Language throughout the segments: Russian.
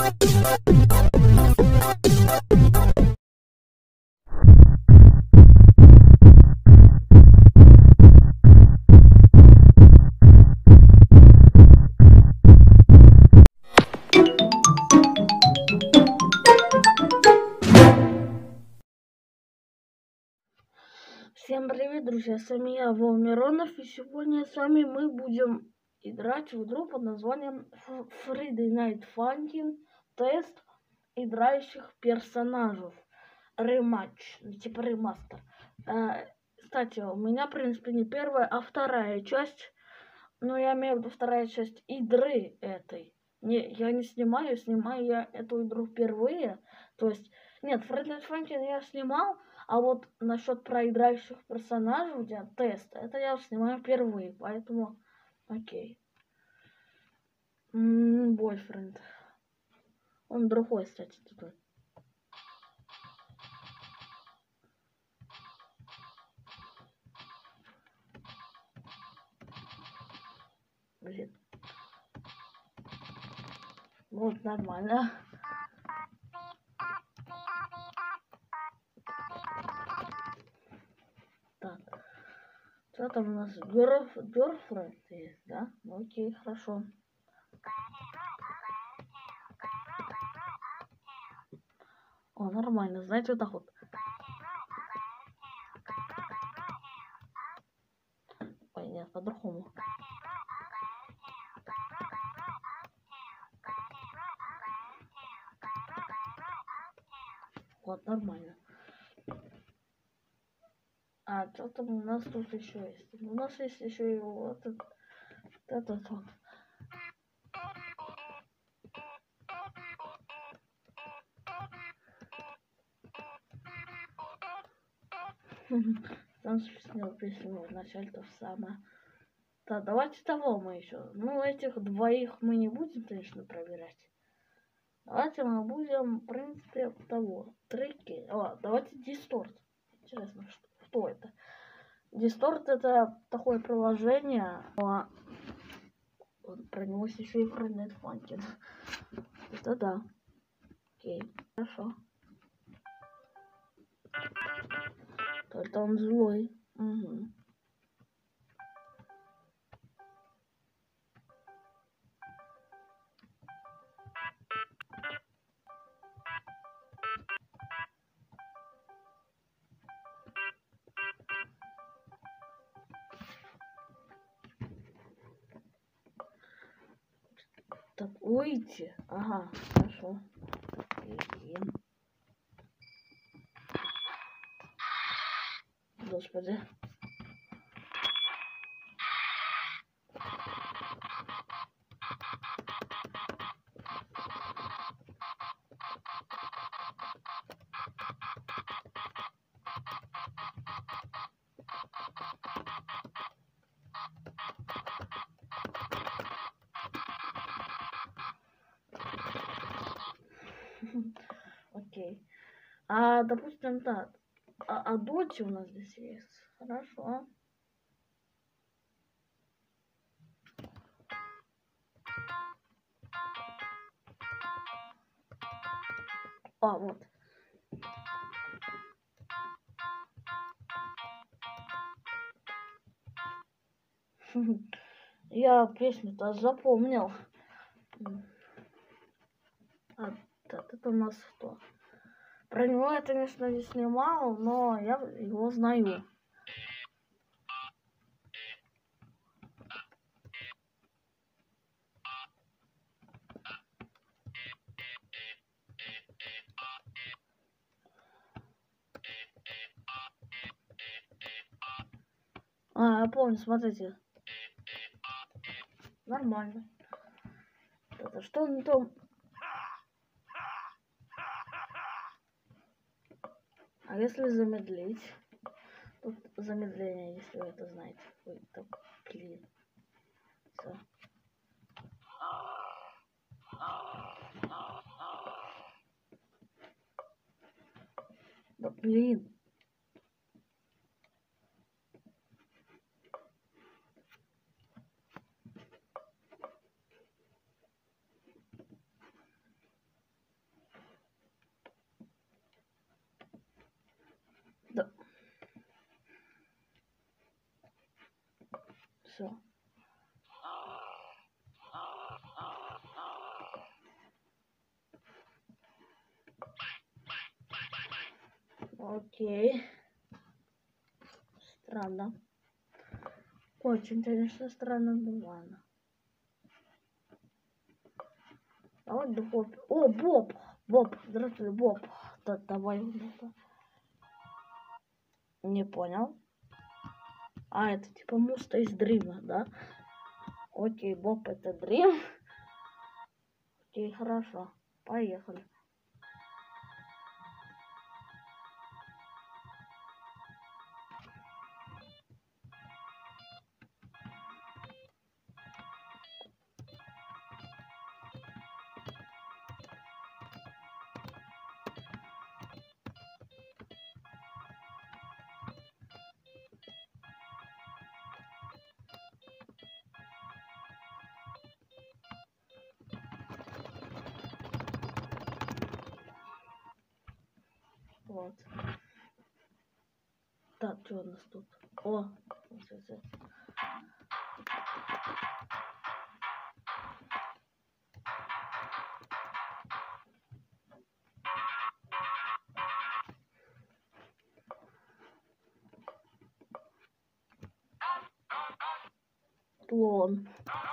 Всем привет, друзья, с вами я, Вов Миронов, и сегодня с вами мы будем играть в игру под названием Friday Night Funkin' тест играющих персонажей. Рематч, типа ремастер. Кстати, у меня, в принципе, не первая, а вторая часть. Но я имею в виду вторая часть игры этой. Я не снимаю я эту игру впервые. То есть, нет, Friday Night Funkin' я снимал, а вот насчет проиграющих персонажей, где тест, это я снимаю впервые, поэтому окей. Бойфренд. Он другой, кстати, типа. Блин. Вот, нормально. Так. Что там у нас? Girlfriend есть, да? Ну, окей, хорошо. О, нормально. Знаете, вот так вот. Ой, нет, по-другому. Вот, нормально. А что там у нас тут еще есть? У нас есть еще и вот этот вот. Там снял песню вначале то же самое. Да, давайте того мы еще. Ну, этих двоих мы не будем, конечно, проверять. Давайте мы будем, в принципе, того. Треки. Давайте дисторт. Интересно, что это? Дисторт это такое приложение. Про него есть еще и Friday Night Funkin'. Это да. Окей, хорошо. Только он злой. Угу. Так, уйти. Ага, хорошо. Блин. Господи. Окей. Допустим, так. Доти у нас здесь есть. Хорошо. Вот. Я песню-то запомнил. Так, это у нас кто? Про него я, конечно, не снимал, но я его знаю. Я помню, смотрите. Нормально. Это что он там? А если замедлить? Тут замедление, если вы это знаете. Ой, так, блин. Всё. Да блин. все. Окей. Странно. Очень, конечно, странно, но ладно. Давай Боб. О, Боб! Боб, здравствуй, Боб. Да, давай. Не понял. А, это типа муста из Дрима, да? Окей, Боб, это Дрим. Окей, хорошо. Поехали. Вот. Так, что у нас тут? О, клон.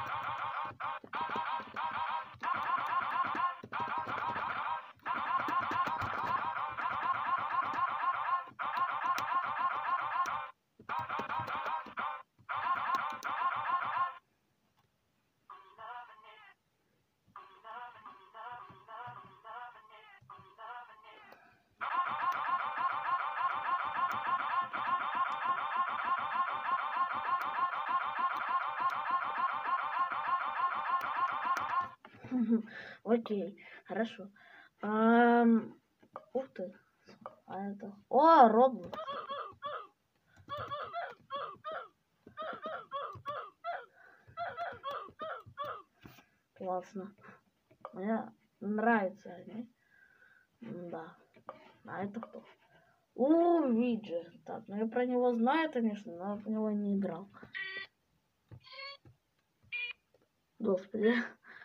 Окей, хорошо. Ух ты. А это... О, Роблокс. Классно. Мне нравятся они. Да. А это кто? О, Виджи. Так, ну я про него знаю, конечно, но в него не играл. Господи.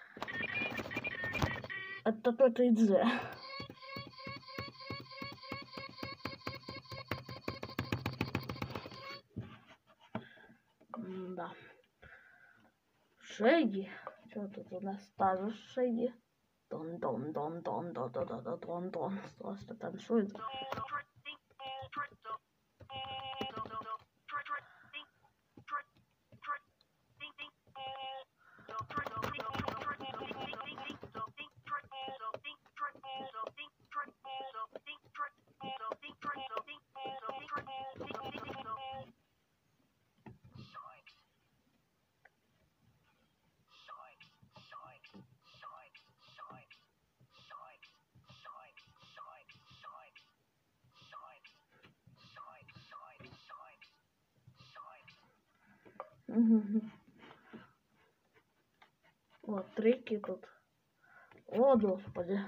Это тот Идзе. Да. Шеги. Что тут у нас тоже Шеги? Дон-дон-дон-дон-дон-дон-дон-дон-дон. Просто танцует. Вот трики тут. О, господи.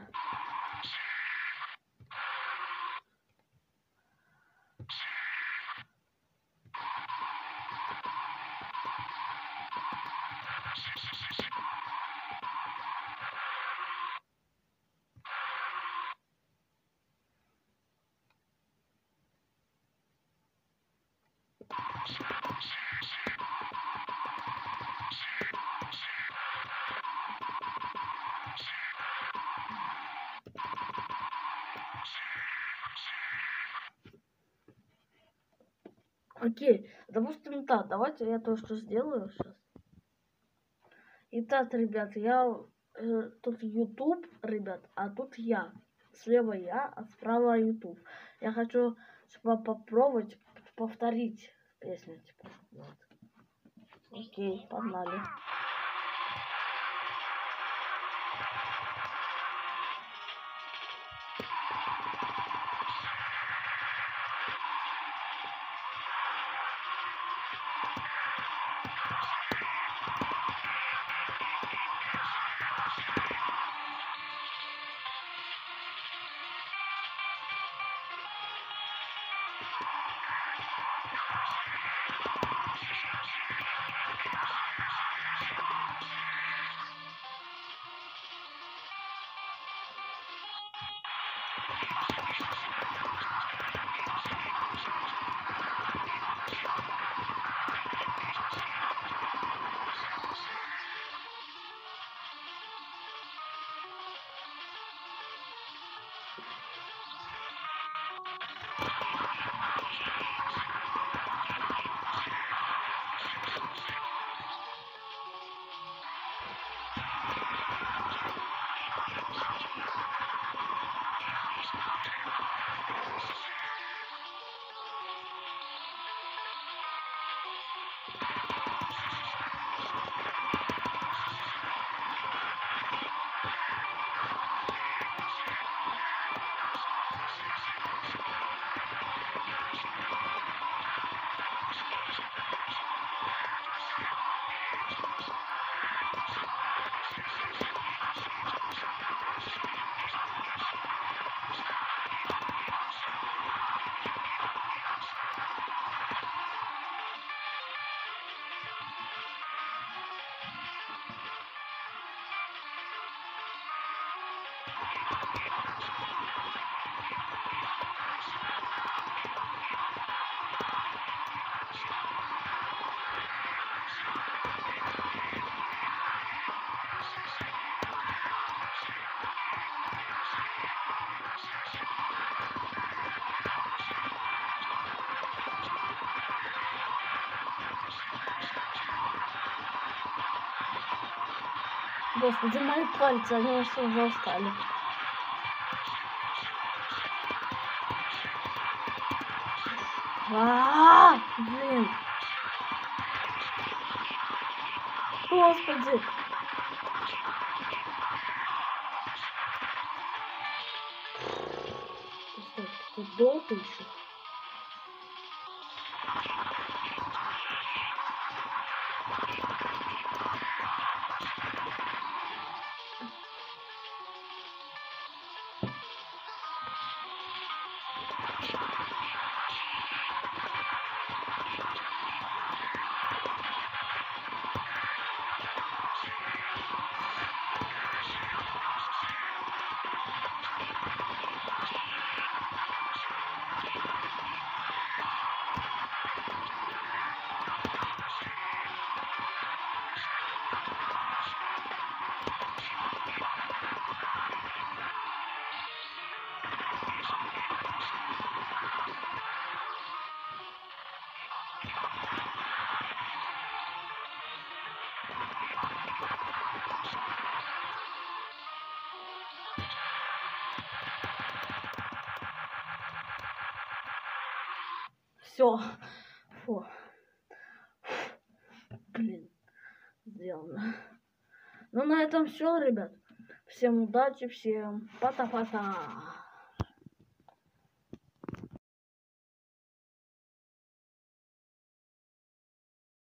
Окей, допустим, так, давайте я то, что сделаю сейчас. Итак, ребят, я тут YouTube, ребят, а тут я. Слева я, а справа YouTube. Я хочу попробовать повторить песню, типа. Вот. Окей, погнали. Господи, мои пальцы, они что уже устали. Блин. Господи. Тут долго еще. Все. Фу. Блин. Сделано. Ну, на этом все, ребят. Всем удачи, всем пока-пока.